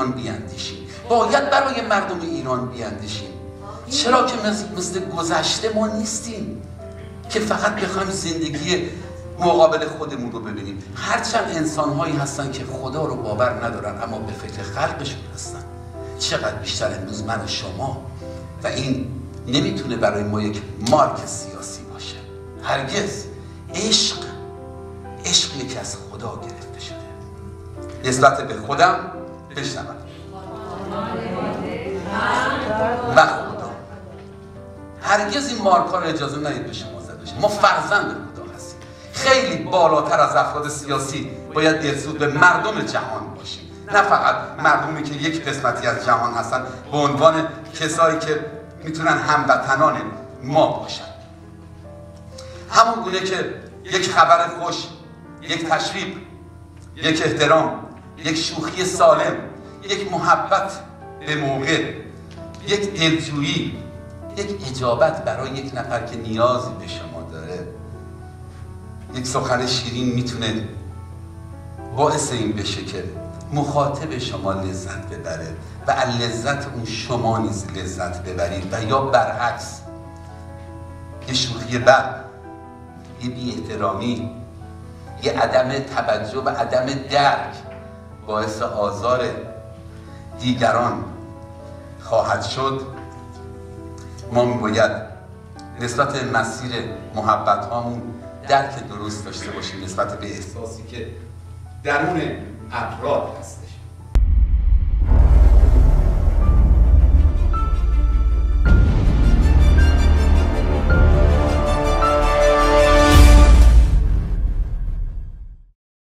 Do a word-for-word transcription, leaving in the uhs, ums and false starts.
ایران بیاندیشیم، باید برای مردم ایران بیاندیشیم. چرا که مثل گذشته ما نیستیم که فقط بخوایم زندگی مقابل خودمون رو ببینیم. هرچند انسان‌هایی هستن که خدا رو باور ندارن اما به فکر خلقشون هستن. چقدر بیشتر امروز من و شما. و این نمیتونه برای ما یک مارک سیاسی باشه. هرگز. عشق عشق یکی از خدا گرفته شده. نسبت به خودم بشنوم و خدا. هرگز این مارک ها رو اجازه ندید به شما زده بشه. ما فرزند خدا هستیم. خیلی بالاتر از افراد سیاسی باید دلسوز به مردم جهان باشیم، نه فقط مردمی که یک قسمتی از جهان هستن به عنوان کسایی که میتونن هموطنان ما باشن. همون گونه که یک خبر خوش، یک تشویق، یک احترام، یک شوخی سالم، یک محبت به موقع، یک دلجویی، یک اجابت برای یک نفر که نیازی به شما داره، یک سخن شیرین میتونه باعث این بشه که مخاطب شما لذت ببره و از لذت اون شما نیز لذت ببرید و یا برعکس. یه شوخی بد، یه بی احترامی، یه عدم توجه و عدم درک باعث آزار دیگران خواهد شد. ما می‌باید نسبت به مسیر محبت هامون درک درست داشته باشیم نسبت به احساسی که درون افراد هست.